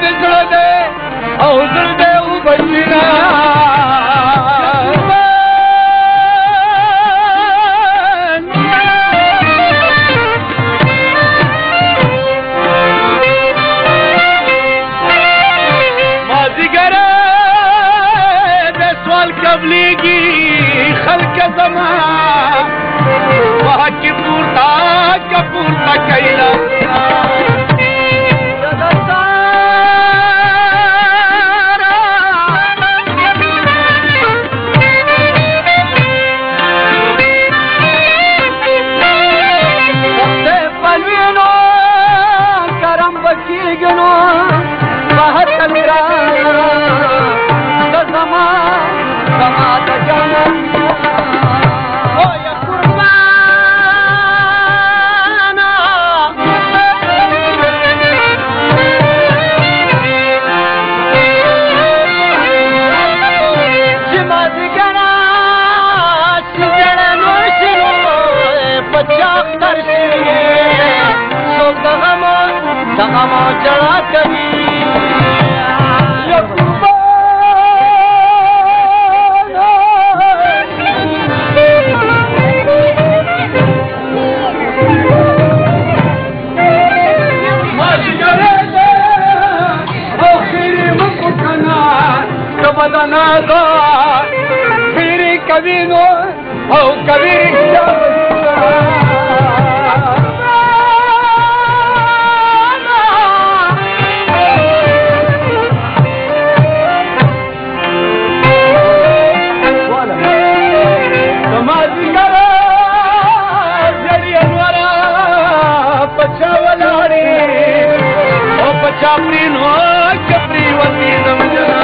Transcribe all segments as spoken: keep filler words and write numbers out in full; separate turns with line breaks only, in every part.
دې زړه دی او زړه دی وبچینا قبليگی خلق زمان وہاں کی پورتا کا پورتا کئیلا پلوینو کرم بکیگنو بہت میرا زمان Samada Janam Oh ya Qurbana Jimadgana Sijana Nursino Pachak Tarshi Sob Dagama Dagama Jala Kabi Ya Qurbana Badanaga, Piri Kavino, oh Kavino. Samadikara, Jariyanwara, Pachavalari, oh Pachaprino, Chapri Vati Namjana.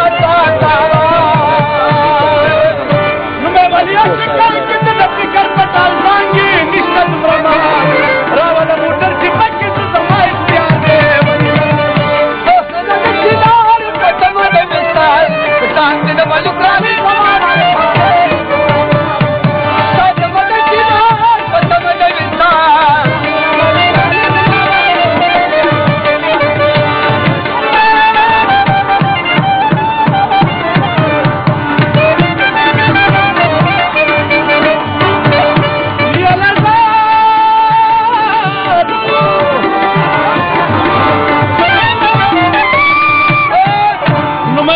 Kar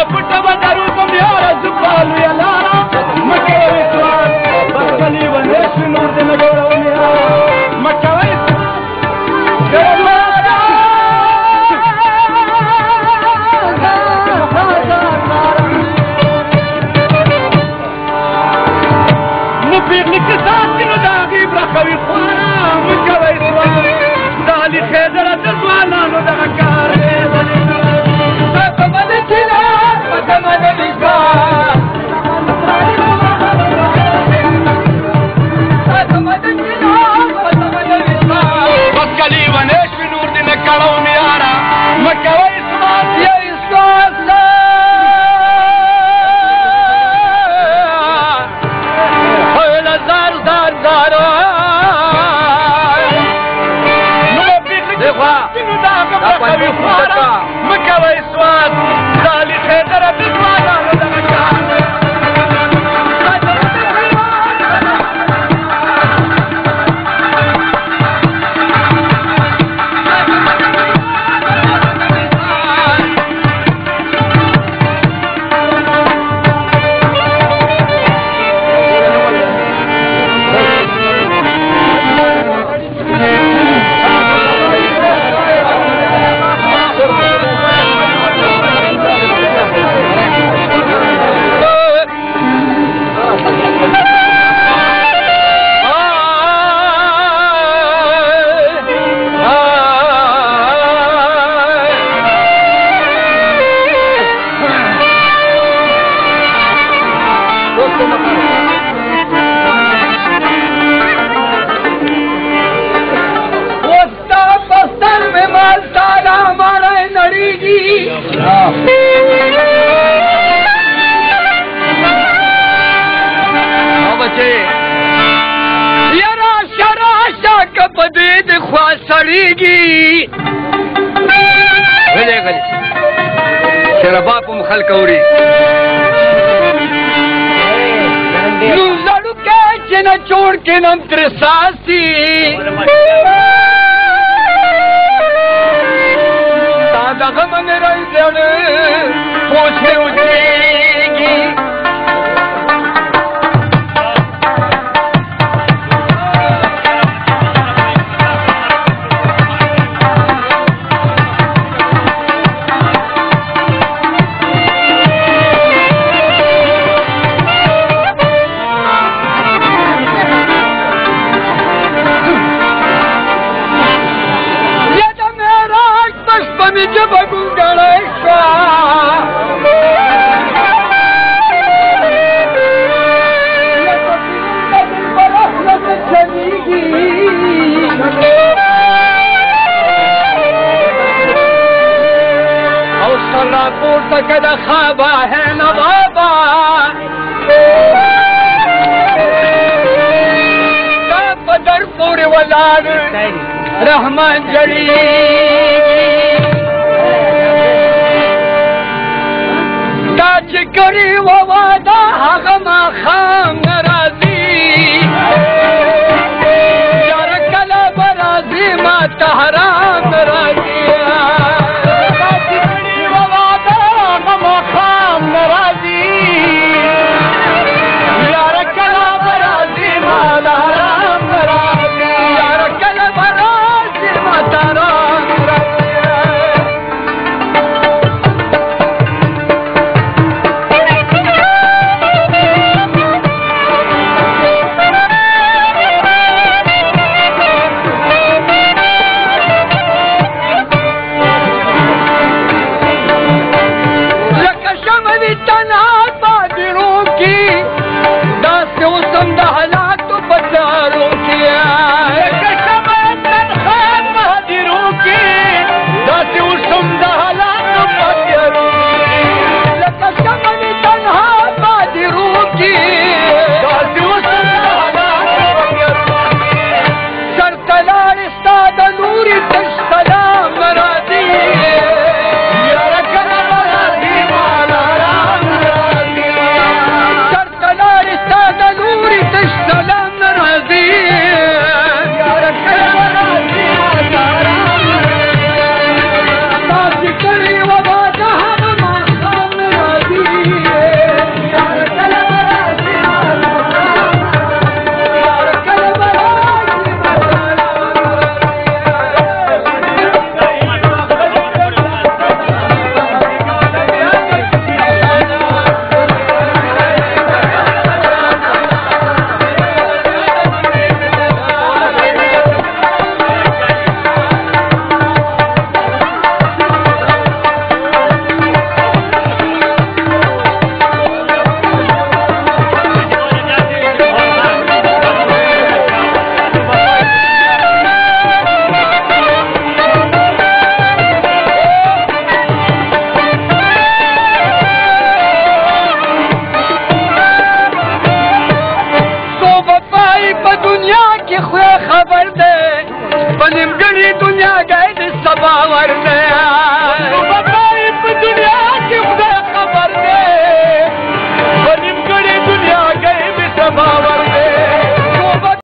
پټه به دروزم یاره زه پالویه لاره مه کوئ سوال بس کلي ونې شي نور دې نه جوړوم یاره مه کوئ نو پیغلې که سات کي نو د هغې برخوي خواره مه کوئ سوال د علي خیزره د ځوانانو دغه کار دی بس کلي ونې شوي نور دې نه کړوم یاره مه کوئ سوال یا اسکاس هله زار زار زار نو به پیغلې
دخوا
نو د هغه برخوي خواره مه کوئ سوال د علي خیزره د ځوانانو دغه کار دی شربا په خلک اوري نو زړو کې چې نه جوړ کې نم تر ساسي تا دغه من راځنه پوښتنه وکړي کده خوابا ہے نوابا دا پدر پوری ولاد رحمان جڑی دا چکری و وادا حقما خام